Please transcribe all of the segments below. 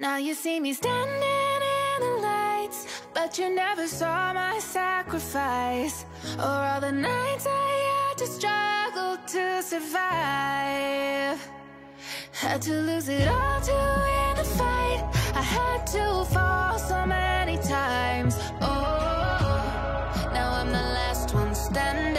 Now you see me standing in the lights, but you never saw my sacrifice, or all the nights I had to struggle to survive. Had to lose it all to win the fight. I had to fall so many times. Oh, now I'm the last one standing.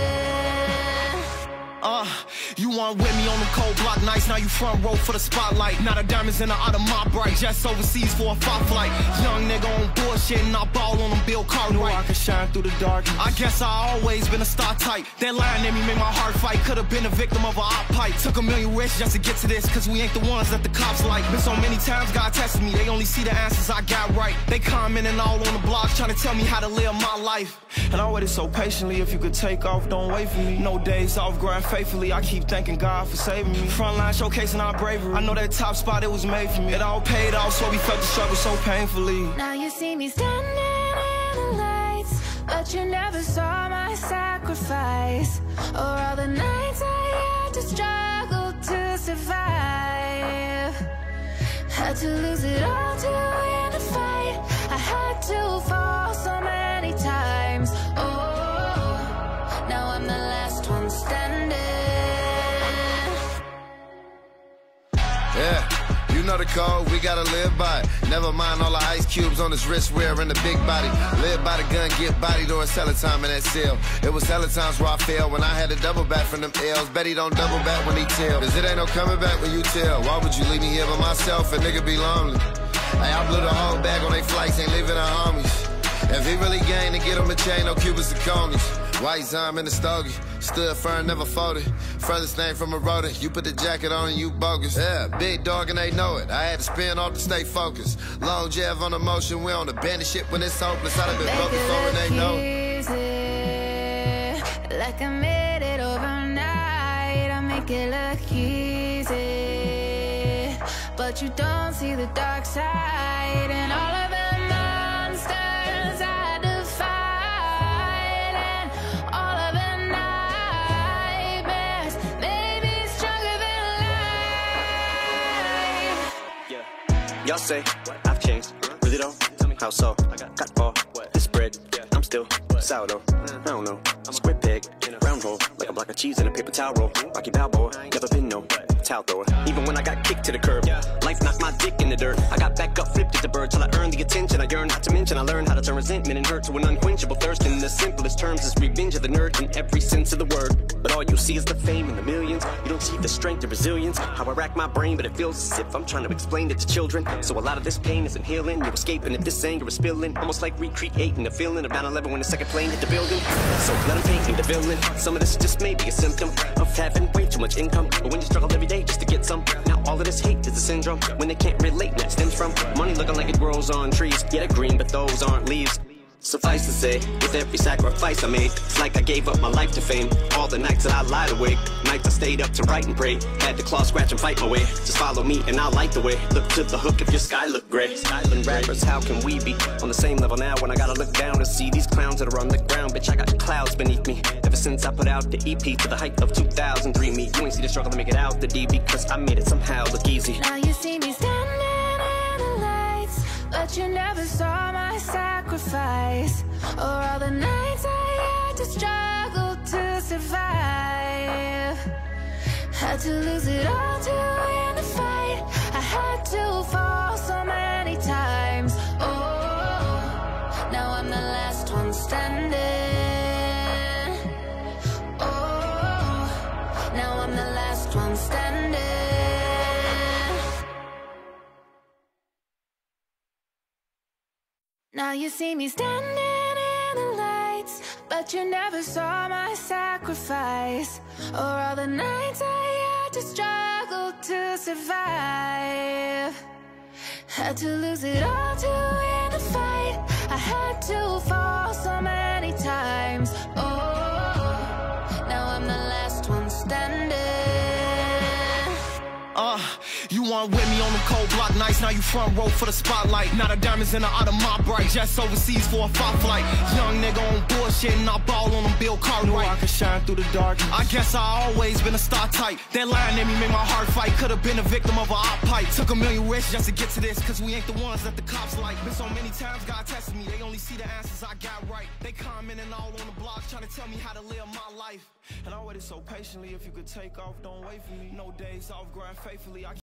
You weren't with me on them cold block nights. Now you front row for the spotlight. Now the diamonds in the out of my bright. Just overseas for a fight flight. Young nigga on bullshit and I ball on them Bill Cartwright. I can shine through the darkness. I guess I always been a star type. That line in me made my heart fight. Could've been a victim of a op pipe. Took a million risks just to get to this, cause we ain't the ones that the cops like. Been so many times God tested me, they only see the answers I got right. They commenting all on the blogs trying to tell me how to live my life. And I waited so patiently. If you could take off, don't wait for me. No days off, grind faithfully. I keep thanking God for saving me. Frontline showcasing our bravery. I know that top spot, it was made for me. It all paid off, so we felt the struggle so painfully. Now you see me standing in the lights, but you never saw my sacrifice, or all the nights I had to struggle to survive. Had to lose it all to win the fight. I had to fall so many times. Oh, now I'm the last one standing. Yeah, you know the code, we gotta live by it. Never mind all the ice cubes on his wrist wearing the big body. Live by the gun, get body during hella time in that cell. It was hella times where I failed when I had to double back from them L's. Bet he don't double back when he tell, cause it ain't no coming back when you tell. Why would you leave me here by myself? A nigga be lonely. Hey, I blew the whole bag on they flights, ain't leaving the homies. If he really gang, to get him a chain, no Cubans and conies. White Zime in the stogie, stood firm, never folded. Furthest name from a rodent, you put the jacket on and you bogus. Yeah, big dog and they know it, I had to spin off to stay focused. Long Jeff on the motion, we on the bandit shit when it's hopeless. I'd have been broke before and they know it. Like I made it overnight, I make it look easy, but you don't see the dark side and all of the monsters I defied, and all of the nightmares made me stronger than life. Y'all say I've changed, really though? Tell me how so? Got ball, this bread, I'm still sourdough. I don't know, square peg, round hole, like a block of cheese in a paper towel roll. Rocky Balboa, never been no towel thrower. Even when I got kicked to the curb, life knocked my dick in the dirt. I got back up, flipped at the bird till I earned the attention I yearned. Not to mention I learned how to turn resentment and hurt to an unquenchable thirst. In the simplest terms, is revenge of the nerd in every sense of the word. But all you see is the fame and the millions. You don't see the strength and resilience. How I rack my brain, but it feels as if I'm trying to explain it to children. So a lot of this pain isn't healing. You're escaping if this anger is spilling. Almost like recreating the feeling of 9/11 when the second plane hit the building. So let them paint me the villain. Some of this just may be a symptom of having way too much income. But when you struggle every day just to get some, now all of this hate is a syndrome. When they can't relate, and that stems from money looking like it grows on trees. Yeah, they're green, but those aren't leaves. Suffice to say, with every sacrifice I made, it's like I gave up my life to fame. All the nights that I lied awake, nights I stayed up to write and pray. Had to claw, scratch, and fight my way. Just follow me and I'll light the way. Look to the hook if your sky look gray. Island rappers, how can we be on the same level now when I gotta look down and see these clowns that are on the ground? Bitch, I got clouds beneath me. Ever since I put out the EP to the height of 2003 me. You ain't see the struggle to make it out the DB, cause I made it somehow look easy. Now you see me standing in the lights, but you never saw my sacrifice, or all the nights I had to struggle to survive. Had to lose it all to win the fight. I had to fall so many times. Oh, now I'm the last one standing. Oh, now I'm the last one standing. Now you see me standing in the lights, but you never saw my sacrifice, or all the nights I had to struggle to survive. Had to lose it all to win the fight. I had to fall so many times. Oh, now I'm the last one standing. You want with me on the cold block nights, now you front row for the spotlight. Now the diamonds in the out of my bright, just overseas for a fight flight. Young nigga on bullshit and I ball on them Bill Cartwright. I can shine through the dark. I guess I always been a star type. That line in me made my heart fight. Could've been a victim of a op pipe. Took a million risks just to get to this, cause we ain't the ones that the cops like. Been so many times God tested me, they only see the answers I got right. They commenting all on the blogs, trying to tell me how to live my life. And I waited so patiently, if you could take off, don't wait for me. No days off, grind faithfully.